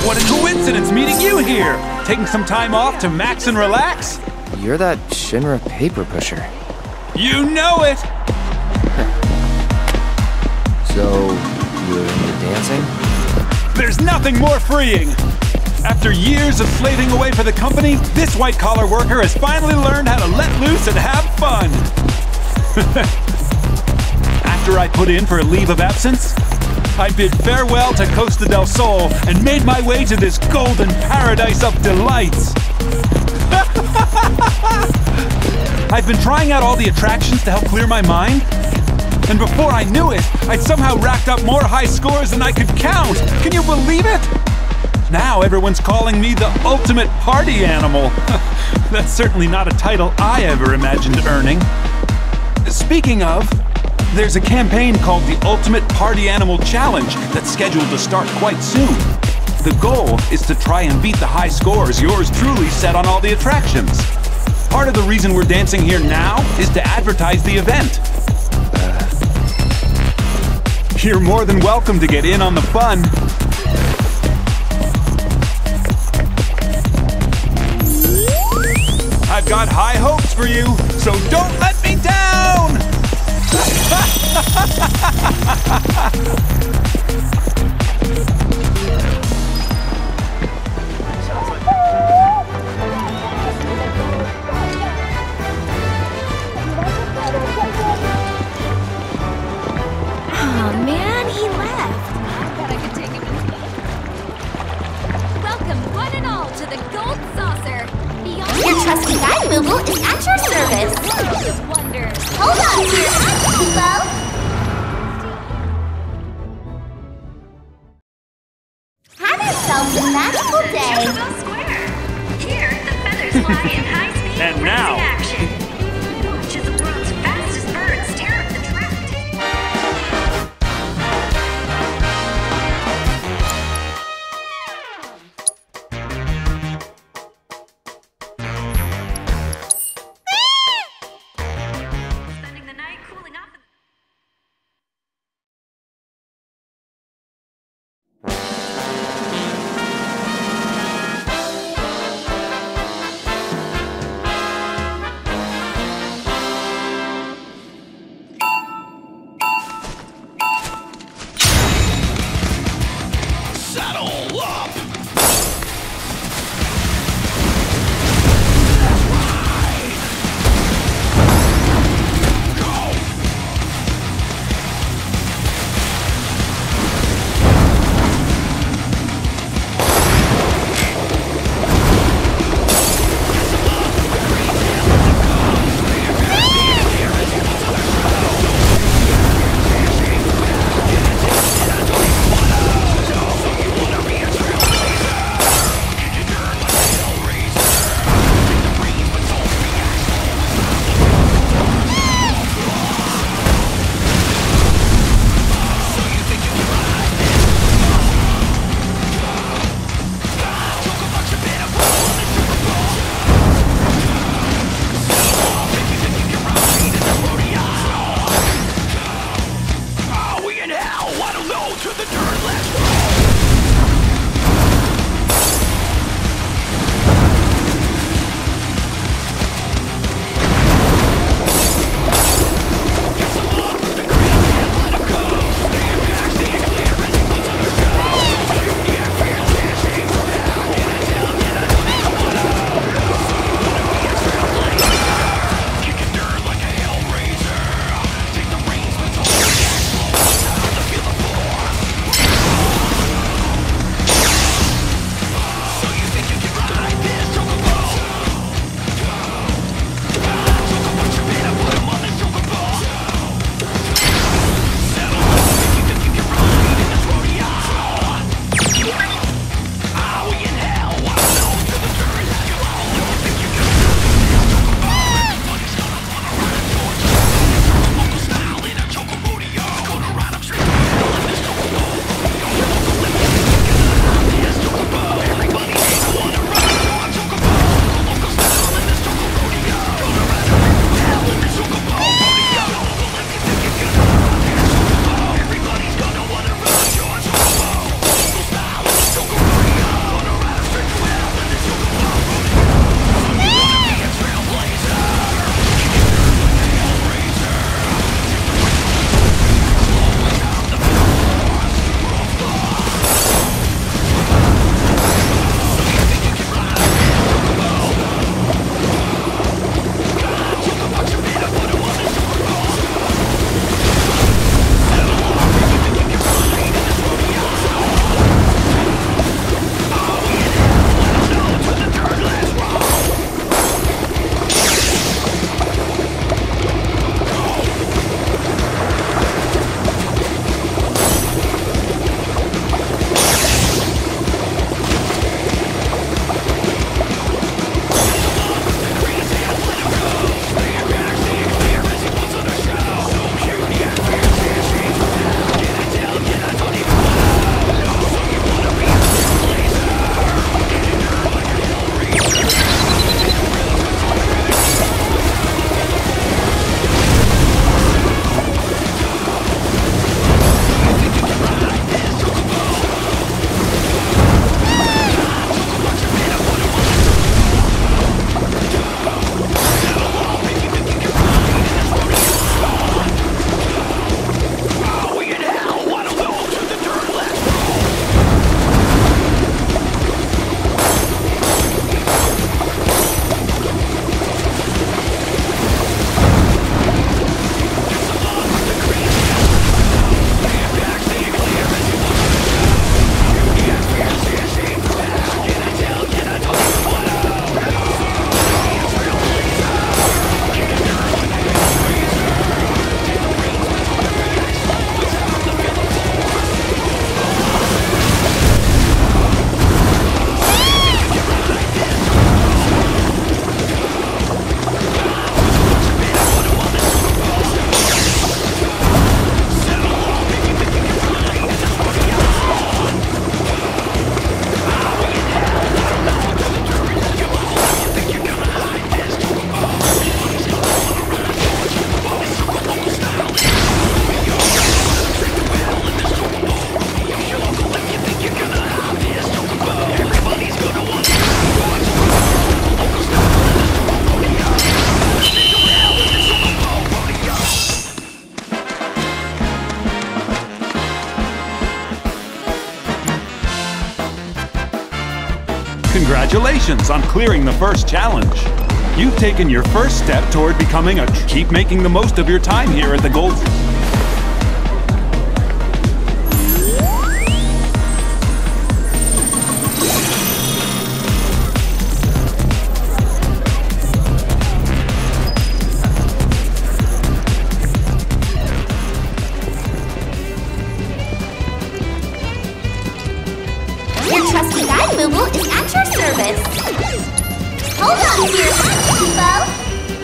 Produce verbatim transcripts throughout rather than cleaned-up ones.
What a coincidence meeting you here! Taking some time off to max and relax? You're that Shinra paper pusher. You know it! So, you're into dancing? There's nothing more freeing! After years of slaving away for the company, this white-collar worker has finally learned how to let loose and have fun! After I put in for a leave of absence, I bid farewell to Costa del Sol and made my way to this golden paradise of delights! I've been trying out all the attractions to help clear my mind, and before I knew it, I'd somehow racked up more high scores than I could count! Can you believe it? Now everyone's calling me the ultimate party animal. That's certainly not a title I ever imagined earning. Speaking of, there's a campaign called the Ultimate Party Animal Challenge that's scheduled to start quite soon. The goal is to try and beat the high scores yours truly set on all the attractions. Part of the reason we're dancing here now is to advertise the event. Uh, you're more than welcome to get in on the fun. I've got high hopes for you, so don't let me down! Oh man, he left. I bet I could take him in. Welcome one and all to the Gold Saucer. Beyond your trusty guide, Moogle, is at your service. Wonders. Hold on to your hats, people. Have yourselves a magical day. Jezebel Square. Here, the feathers fly in high speed And frenzy now. action. Watch as the world's fastest birds tear up the track. Spending the night cooling off. Congratulations on clearing the first challenge. You've taken your first step toward becoming a... Keep making the most of your time here at the Gold... Your trusty guide Mooble is at your service. Hold on to your hat, Kubo.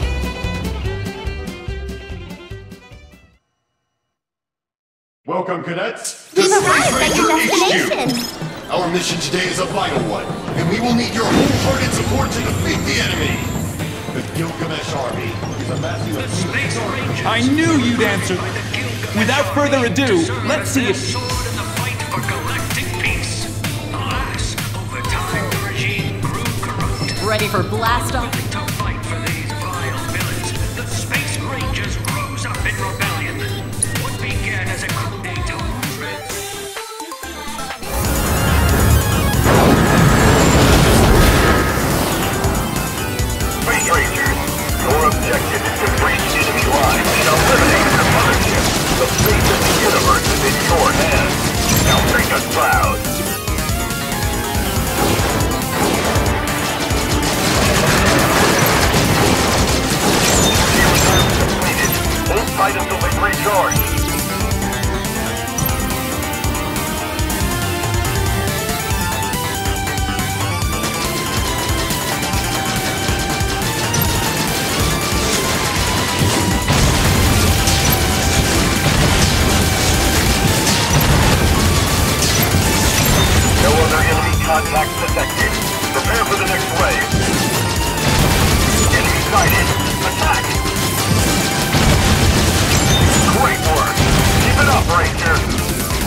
Welcome, cadets. We've This arrived is at your Ranger H Q. destination. Our mission today is a vital one, and we will need your wholehearted support to defeat the enemy. The Gilgamesh army is amassing a Space Rangers. I knew you'd answer. Without further ado, let's see if... Sword in the fight for galactic peace. Alas, over time the regime grew corrupt. Ready for blast off? To fight for these vile villains, the Space Rangers rose up in rebellion. What began as a coup d'etat movement. Space Rangers. Your objective is to breach enemy lines and eliminate their mothership. The fate of the universe is in your hands. Now make us proud. Shield time completed. Hold tight until they recharge. No other enemy contacts detected. Prepare for the next wave. Enemy sighted. Attack! Great work. Keep it up, Ranger.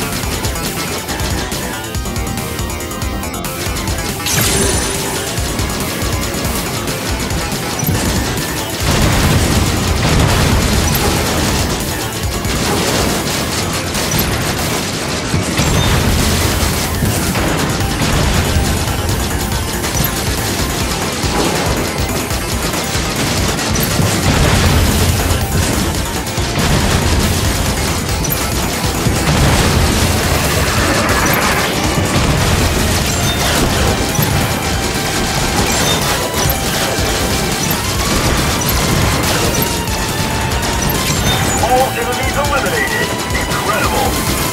All enemies eliminated. Incredible.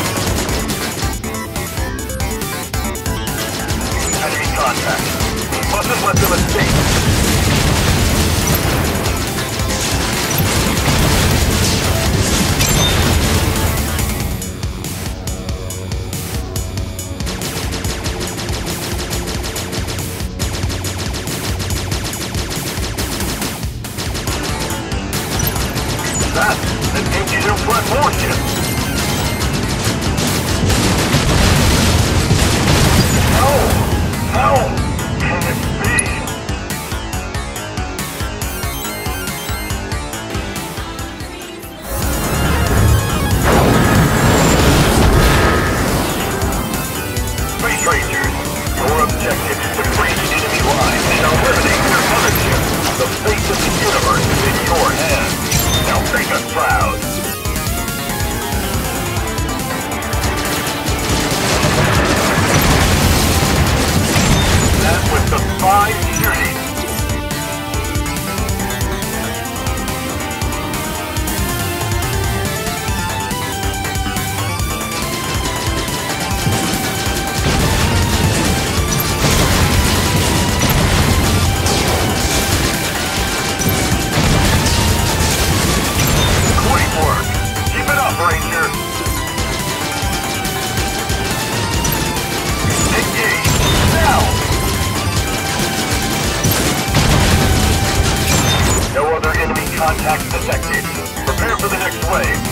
Enemy contact. We mustn't let them escape. That engages your front warship. How? How can it be? Space Rangers, your objective is to breach enemy lines and eliminate their mothership. The fate of the universe is in your hands. Now make us proud. That was some fine shooting. Great work. Keep it up, Ranger. Engage. Now. No other enemy contacts detected. Prepare for the next wave.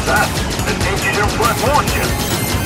That's an ancient flood warship.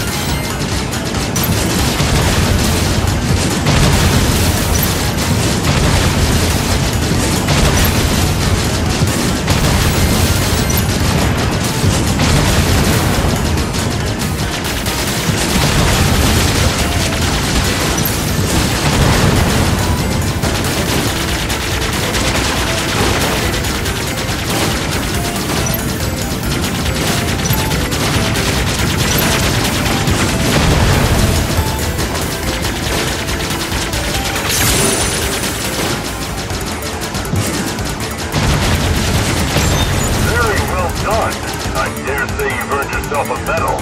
A medal.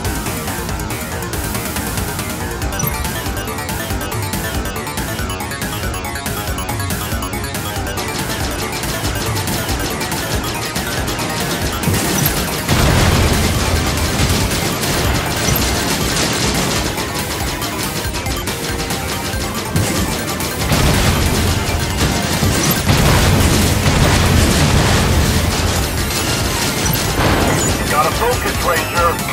Got a focus, Ranger.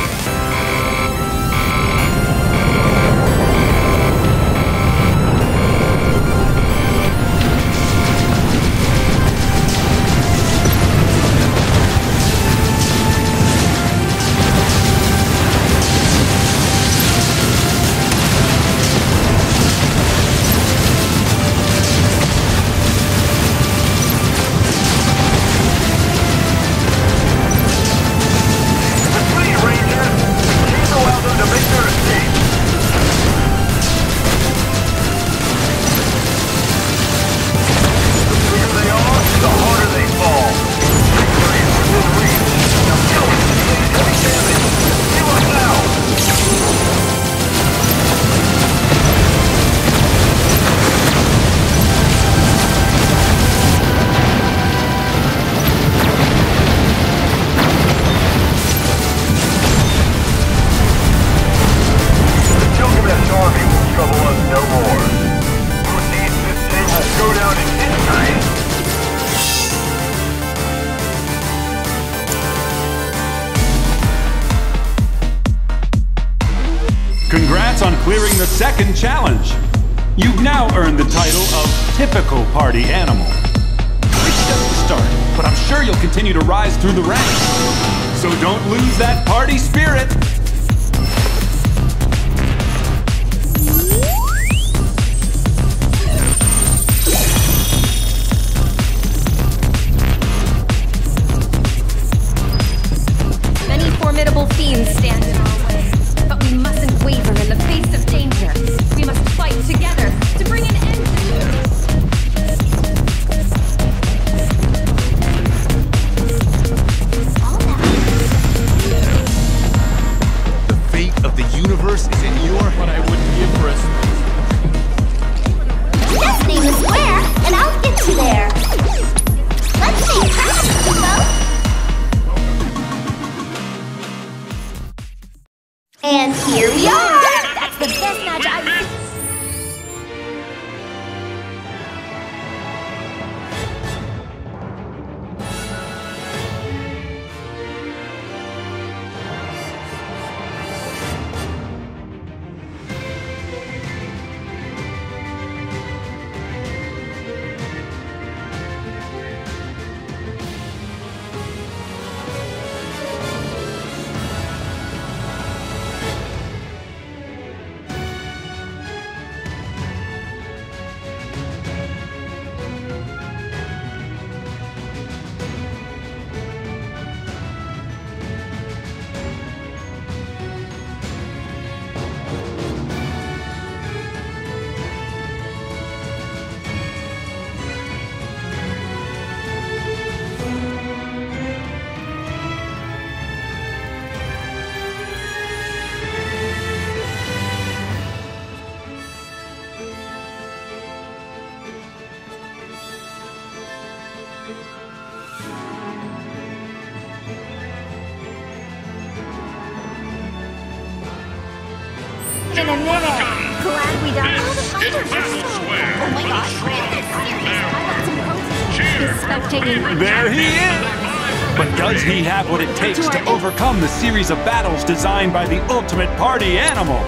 Congrats on clearing the second challenge. You've now earned the title of Typical Party Animal. It's just the start, but I'm sure you'll continue to rise through the ranks. So don't lose that party spirit. Many formidable fiends stand in our way, but we mustn't waver in the face of danger. We must fight together to bring an end to this. The fate of the universe is in your hands. What I wouldn't give for us. Just name a square, and I'll get you there. Let's make practice, Kubo. And here we are! That's the best match I've seen. In a minute. Glad we done all the fighters are so. Oh my gosh. I got some protein. He's spectating. There he is! But does he have what it takes to overcome the series of battles designed by the ultimate party animal?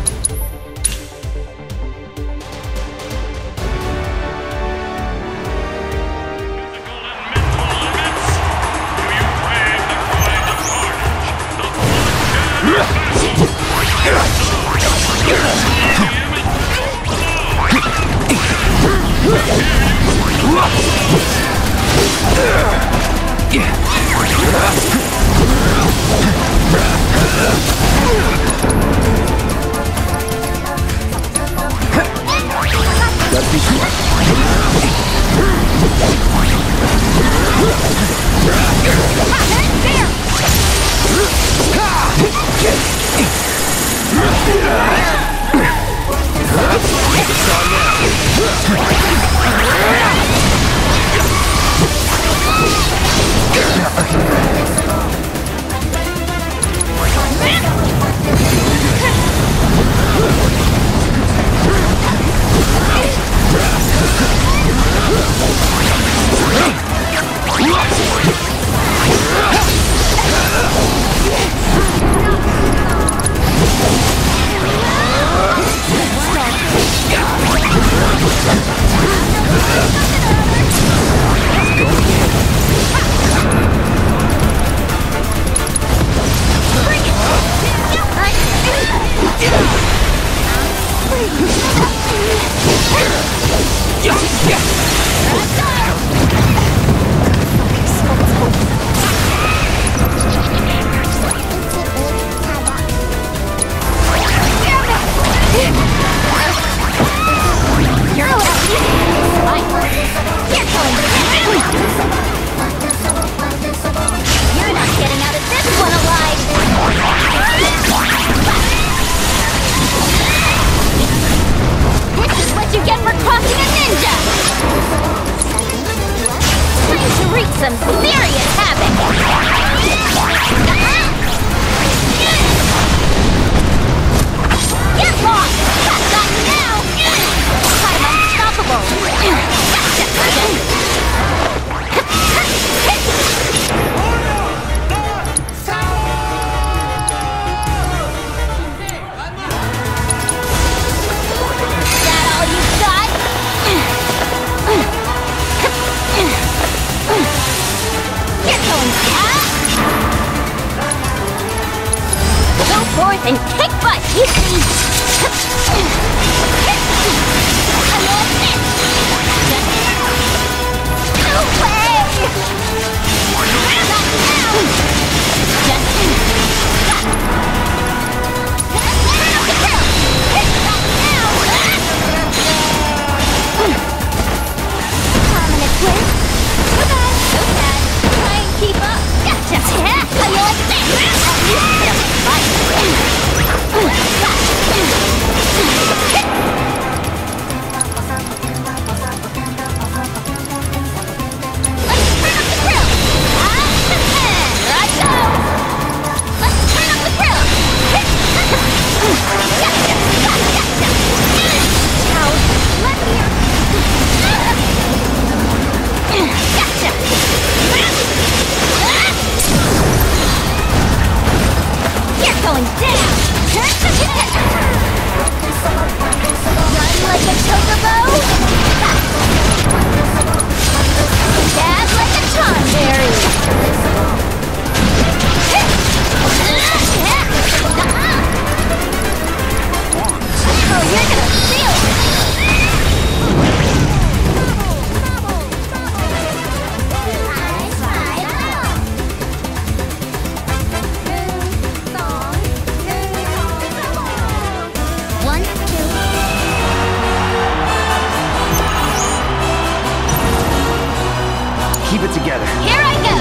Keep it together. Here I go!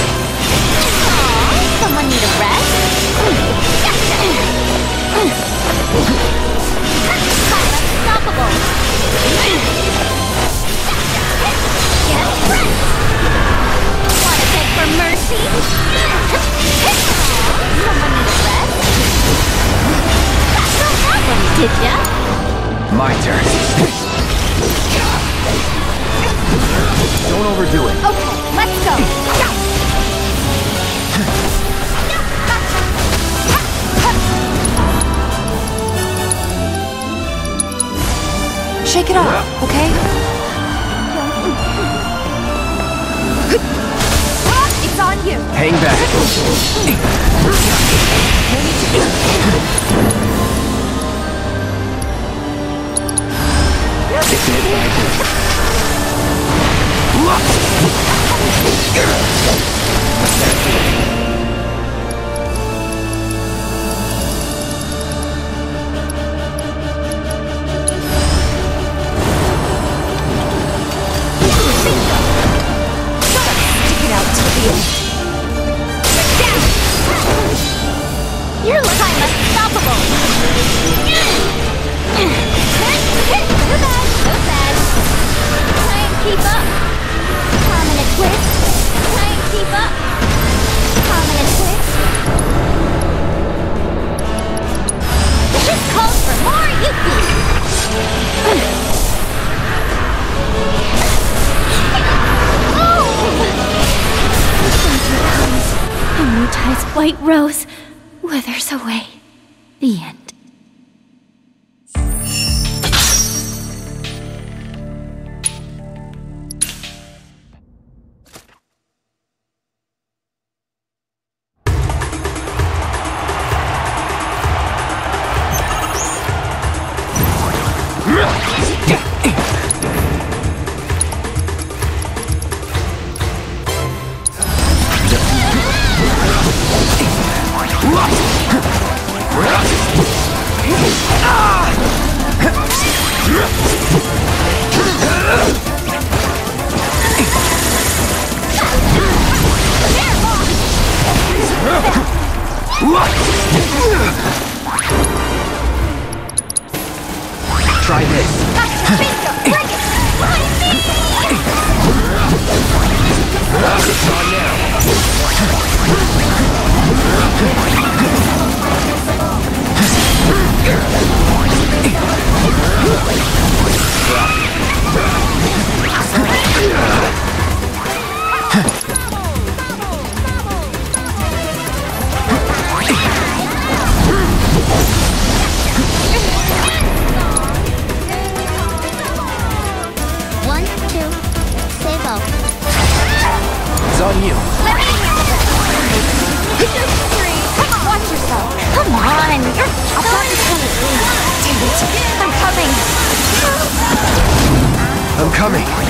Aww, someone need a rest? Gotcha! Unstoppable! Get rest! Wanna beg for mercy? Someone need a rest? That's no problem, did ya? My turn. Don't overdo it. Okay, let's go! it off, okay? It's on you. Hang back. You're kind of unstoppable. Too bad, so bad. Try and keep up. Prominent twist. Try and keep up. Prominent twist. This calls for more Yuki. Amortized white rose withers away. The end. Try this. It's on now. One, two, save all. It's on you. Three. Watch yourself. Come on. You're I'll got this one at three. Damn it. I'm coming. I'm coming.